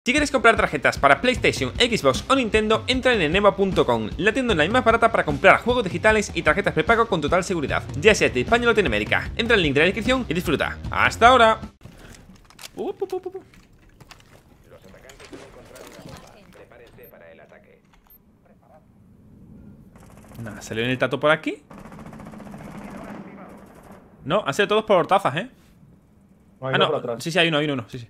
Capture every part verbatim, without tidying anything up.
Si quieres comprar tarjetas para PlayStation, Xbox o Nintendo, entra en eneba punto com, la tienda online más barata para comprar juegos digitales y tarjetas prepago con total seguridad, ya seas de España o Latinoamérica. Entra en el link de la descripción y disfruta. ¡Hasta ahora! Uh, uh, uh, uh. Los atacantes han encontrado una bomba. Prepárense para el ataque. Nada, ¿salió en el tato por aquí? No, han sido todos por tazas, ¿eh? No, hay Ah, uno no, por atrás. sí, sí, hay uno, hay uno, sí, sí.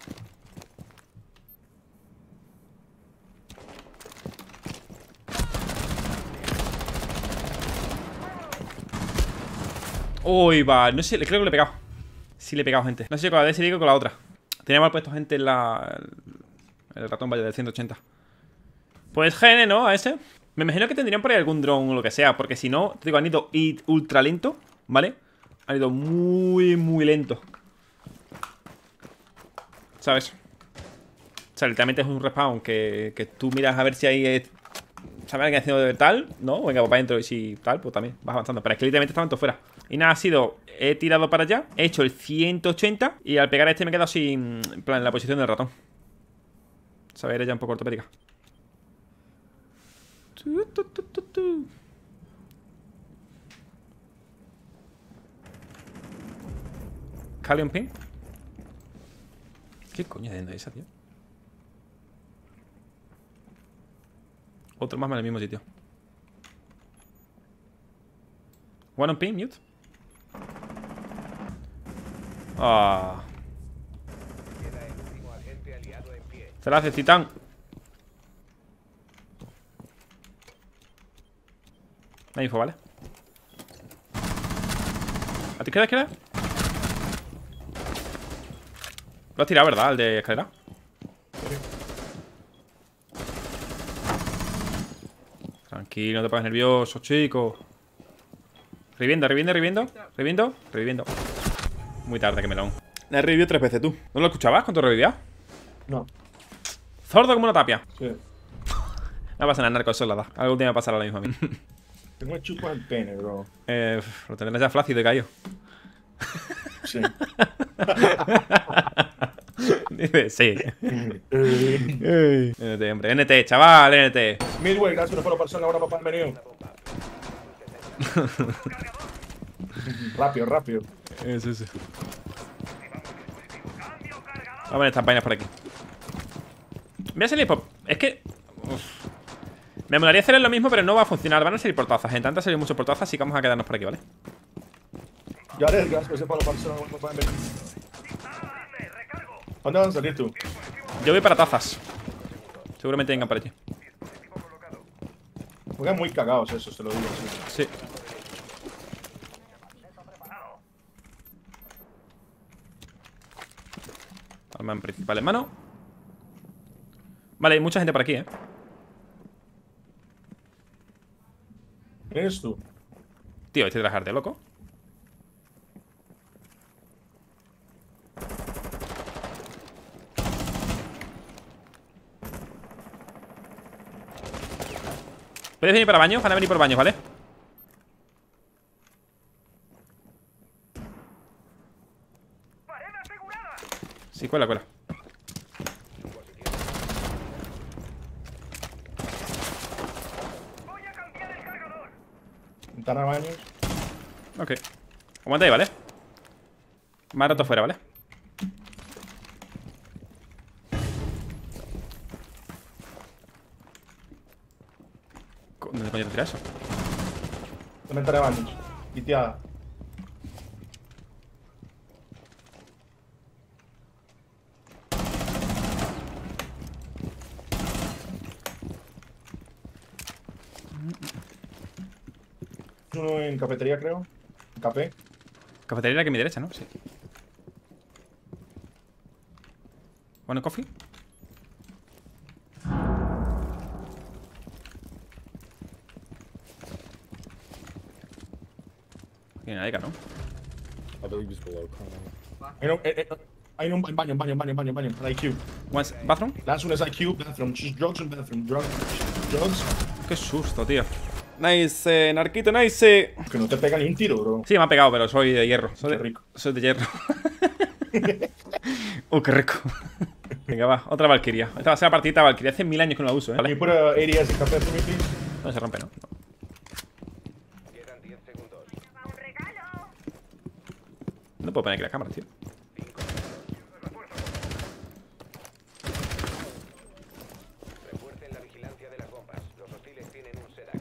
Uy, va, no sé, creo que le he pegado. Sí le he pegado, gente. No sé si con la de ese o con la otra. Tenía mal puesto gente en la... El ratón, vaya, del ciento ochenta. Pues G N, ¿no? A ese. Me imagino que tendrían por ahí algún dron o lo que sea. Porque si no, te digo, han ido ultra lento, ¿vale? Han ido muy, muy lento. ¿Sabes? O sea, literalmente es un respawn que, que tú miras a ver si hay... ¿Sabes alguien haciendo de tal? No, venga, pues para adentro. Y si tal, pues también vas avanzando. Pero es que literalmente estaban todos fuera. Y nada, ha sido... He tirado para allá, he hecho el ciento ochenta. Y al pegar a este me he quedado sin... En plan, en la posición del ratón. ¿Sabes? Era ya un poco ortopédica. Tu, tu, tu, tu, tu. Callion Pin. ¿Qué coño es de esa, tío? Otro más en el mismo sitio. One on pin, mute. Ah. Queda el último agente aliado en pie. Se la hace Titán. No hay info, ¿vale? ¿A ti izquierda, izquierda? Lo has tirado, ¿verdad? El de escalera. Tranquilo, no te pongas nervioso, chico. Reviendo, reviendo, reviendo. Reviendo, reviviendo. Muy tarde, que melón. Me he revivido tres veces, tú. ¿No lo escuchabas cuando revivías? No. Zordo como una tapia. Sí. No pasa nada, narco, eso es la da. Algún día me pasará lo mismo a mí. Tengo que chupar el pene, bro. Eh, lo tendrás ya flácido y caído. Sí. Dice, sí. N T, hombre. N T, chaval, N T. Midway, gracias por la persona, ahora papá, bienvenido. Rápido, rápido. Eso, eso. Vamos a ver estas vainas por aquí. Voy a salir por... Es que... Uf. Me molaría hacer lo mismo, pero no va a funcionar. Van a salir por tazas. En tanto salir mucho por tazas, así que vamos a quedarnos por aquí, ¿vale? Ya eres, gracias por la persona, ahora papá, bienvenido. ¿Dónde van a salir tú? Yo voy para tazas. Seguramente vengan por allí. Juegan muy cagados esos, te lo digo así. Sí. Arma principal en mano. Vale, hay mucha gente por aquí, ¿eh? ¿Quién eres tú? Tío, este traje de loco. Puedes venir para baños, van a venir por baños, ¿vale? Sí, cuela, cuela. Ventana baños. Ok. Aguanta ahí, ¿vale? Me ha roto fuera, ¿vale? ¿Dónde coño te tira eso? Ventana baños. Quiteada. Uno en cafetería, creo. Café. Cafetería aquí a mi derecha, ¿no? Sí. Bueno, coffee. Tiene una deca, ¿no? I believe it's below. Hay un, eh, eh, hay un baño, baño, baño, baño, baño. I Q. One's bathroom. Last one is I Q, bathroom. Just drugs and bathroom. Drugs. Drugs. Qué susto, tío. Nice, eh, narquito, nice. Que no te pega ni un tiro, bro. Sí, me ha pegado, pero soy de hierro. Soy Qué de, rico. soy de hierro. Uh, qué rico. Venga, va, otra Valkyria. Esta va a ser la partida Valkyria. Hace mil años que no la uso, ¿eh? Can ¿Vale? you put a A D S in capacity, please? No se rompe, ¿no? No. Quedan diez segundos. No puedo poner aquí la cámara, tío. Refuercen la vigilancia de las bombas. Los hostiles tienen un SEDAX.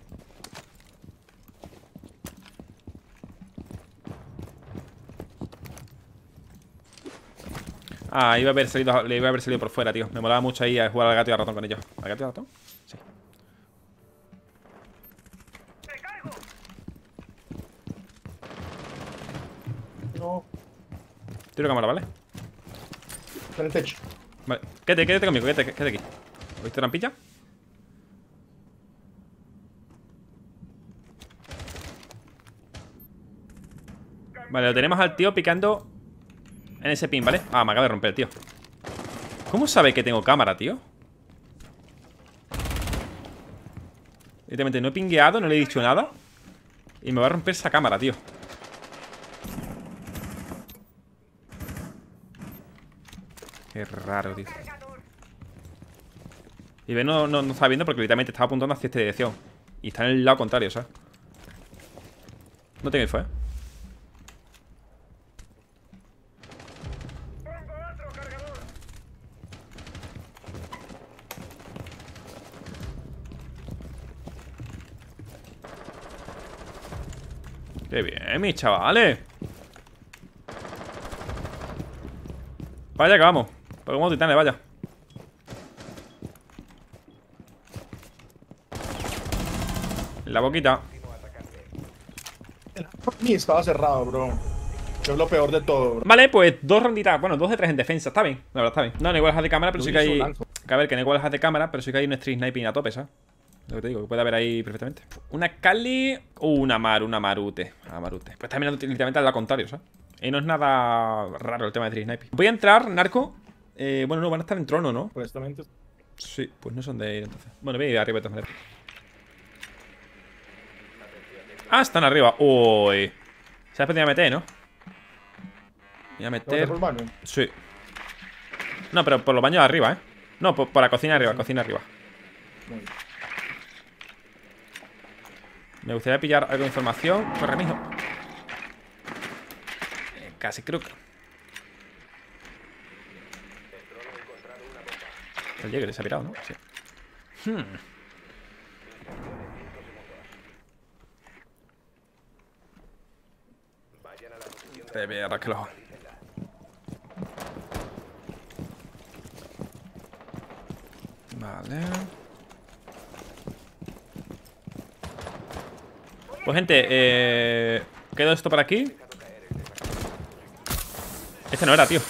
Ah, iba a haber salido, le iba a haber salido por fuera, tío. Me molaba mucho ahí a jugar al gato y al ratón con ellos. ¿Al gato y al ratón? Sí. No. Tiro cámara, ¿vale? Está en el techo. Vale. Quédate, quédate conmigo, quédate, quédate aquí. ¿Oíste trampilla? Vale, lo tenemos al tío picando en ese pin, ¿vale? Ah, me acaba de romper el tío. ¿Cómo sabe que tengo cámara, tío? Evidentemente no he pingueado, no le he dicho nada. Y me va a romper esa cámara, tío. Qué raro, tío. Y ve, no, no, no está viendo porque literalmente estaba apuntando hacia esta dirección. Y está en el lado contrario, ¿sabes? No tengo info, ¿eh? Qué bien, mis chavales. Vaya que vamos. Pokémon titanes, vaya. En la boquita. El mí estaba cerrado, bro. Que es lo peor de todo, bro. Vale, pues dos ronditas. Bueno, dos de tres en defensa. Está bien, la verdad, está bien. No, no igual es de cámara, pero sí que hay. Que a ver, que no igual es de cámara, pero sí que hay un street sniping a tope, ¿sabes? Lo que te digo, que puede haber ahí perfectamente. Una Kali. Uh, una Maru, una Marute. Una Marute. Pues también literalmente al lado contrario, ¿sabes? Y no es nada raro el tema de street sniping. Voy a entrar, narco. Eh, bueno, no, van a estar en trono, ¿no? Honestamente. Sí, pues no son de ir entonces. Bueno, voy a ir arriba de todas maneras. Ah, están arriba. Uy. Se ha pedido a meter, ¿no? Voy a meter. ¿Por el baño? Sí. No, pero por los baños de arriba, ¿eh? No, por, por la cocina arriba, cocina arriba. Muy bien. Me gustaría pillar algo de información. Corre, mijo. Eh, casi creo que. El Jäger se ha pirado, ¿no? Sí. Hmm. Te voy a rascar los ojos. Vale. Pues gente, eh... quedo esto por aquí. Este no era, tío.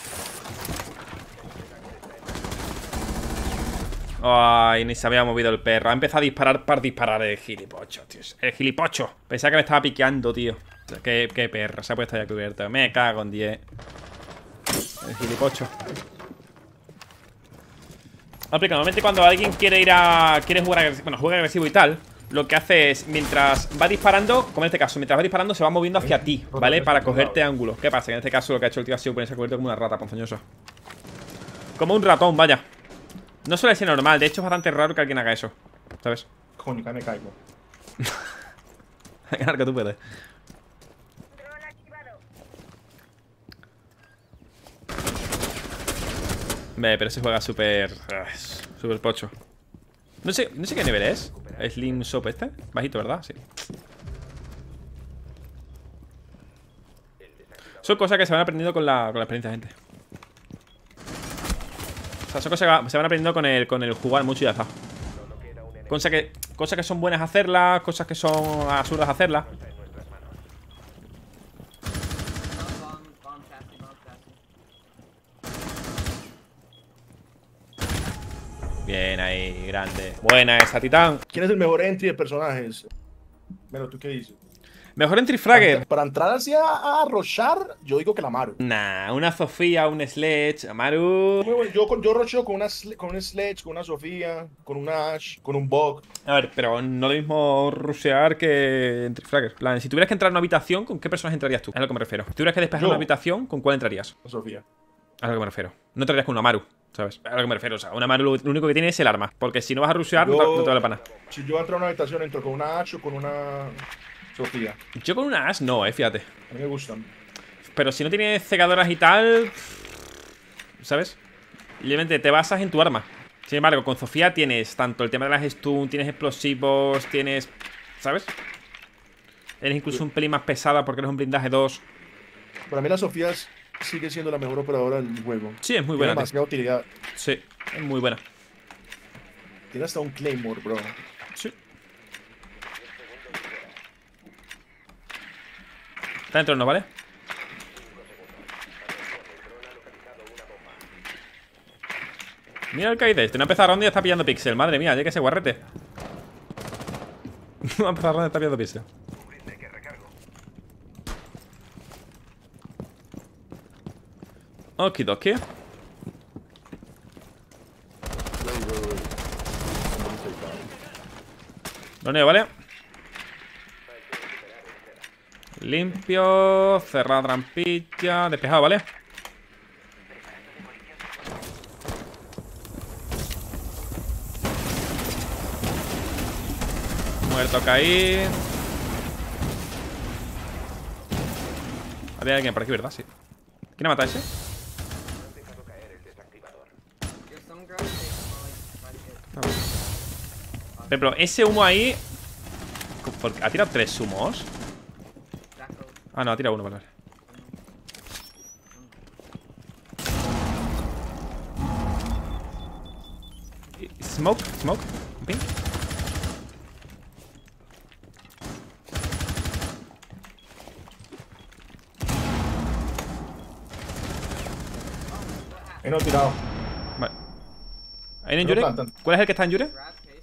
Ay, ni se había movido el perro. Ha empezado a disparar para disparar el gilipocho, tío. El gilipocho. Pensaba que me estaba piqueando, tío. Qué, qué perro. Se ha puesto ya cubierto. Me cago en diez. El gilipocho. Aplica, normalmente cuando alguien quiere ir a... Quiere jugar agresivo, bueno, juega agresivo y tal, lo que hace es, mientras va disparando, como en este caso, mientras va disparando se va moviendo hacia ti, ¿vale? Para cogerte ángulos. ¿Qué pasa? Que en este caso lo que ha hecho el tío ha sido ponerse cubierto como una rata ponzoñosa. Como un ratón, vaya. No suele ser normal, de hecho es bastante raro que alguien haga eso, ¿sabes? Coño, que me caigo. Claro que tú puedes. Ve, pero se juega súper... Súper pocho. No sé, no sé qué nivel es. Slim Shop este. Bajito, ¿verdad? Sí. Son cosas que se van aprendiendo con la, con la experiencia, gente. O sea, son cosas que se van aprendiendo con el, con el jugar mucho y ya está. Cosas que, cosas que son buenas hacerlas, cosas que son absurdas hacerlas. Bien ahí, grande. Buena esa, Titán. ¿Quién es el mejor entry de personajes? Bueno, ¿tú qué dices? Mejor entry fragger. Para entrar así a, a rochar, yo digo que la Maru. Nah, una Sofía, un Sledge, Amaru. Muy bueno. Yo, con- yo rocheo con, una, sle- con un Sledge, con una Sofía, con un Ash, con un Bug. A ver, pero no lo mismo rushear que entry fragger. En plan, si tuvieras que entrar en una habitación, ¿con qué personaje entrarías tú? Es a lo que me refiero. Si tuvieras que despejar Yo. una habitación, ¿con cuál entrarías? Sofía. A lo que me refiero. No te rías con un Amaru, ¿sabes? A lo que me refiero. O sea, un Amaru lo, lo único que tiene es el arma. Porque si no vas a rushear, no, te, no te vale para nada. Si yo entro a una habitación, entro con una H o con una Sofía. Yo con una Ash no, eh, fíjate. A mí me gustan. Pero si no tienes cegadoras y tal, ¿sabes? Simplemente te basas en tu arma. Sin embargo, con Sofía tienes tanto el tema de las stun, tienes explosivos, tienes... ¿sabes? Eres incluso un pelín más pesada porque eres un blindaje dos. Para mí la Sofía sigue siendo la mejor operadora del juego. Sí, es muy Tiene buena, tío. demasiada utilidad. Sí, es muy buena. Tiene hasta un Claymore, bro. Sí. Está dentro, ¿no? ¿Vale? Mira el K I D este. No ha empezado ronda y ya está pillando pixel. Madre mía, ya que ese guarrete. No ha empezado ronda y está pillando pixel. Okidoki. Wait, wait, wait. Somebody take that. Lo neo, ¿vale? Limpio. Cerrada trampilla. Despejado, ¿vale? Muerto caí. Había alguien por aquí, ¿verdad? Sí. ¿Quién ha matado a ese? Por ejemplo, ese humo ahí. ¿por qué? ¿Ha tirado tres humos? Ah, no, ha tirado uno, vale. Smoke, smoke, ping. He no tirado. Vale. ¿Hay un Pero Yure? plantan. ¿Cuál es el que está en Yure?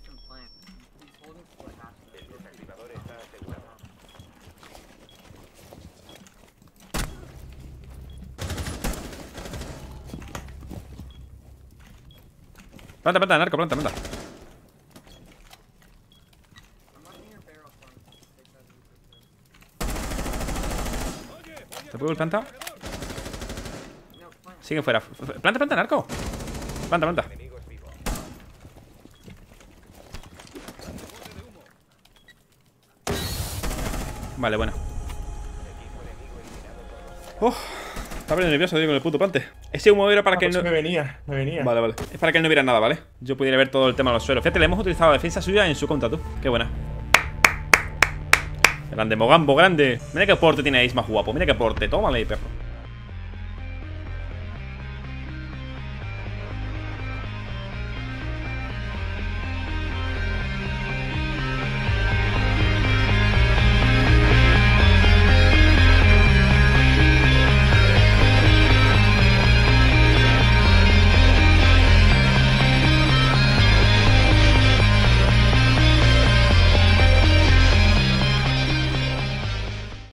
Planta, planta, narco, planta, planta. ¿Te puedo planta? Sigue fuera. Planta, planta, narco. Planta, planta. Vale, bueno. Uf, está poniendo nervioso, tío, con el puto plante. Ese humo era para Ah, que pues no... me venía, me venía. Vale, vale. Es para que él no viera nada, ¿vale? Yo pudiera ver todo el tema de los suelos. Fíjate, le hemos utilizado la defensa suya en su contra, tú. Qué buena. Grande, Mogambo, grande. Mira qué porte tiene Ace más guapo. Mira qué porte. Tómale, perro.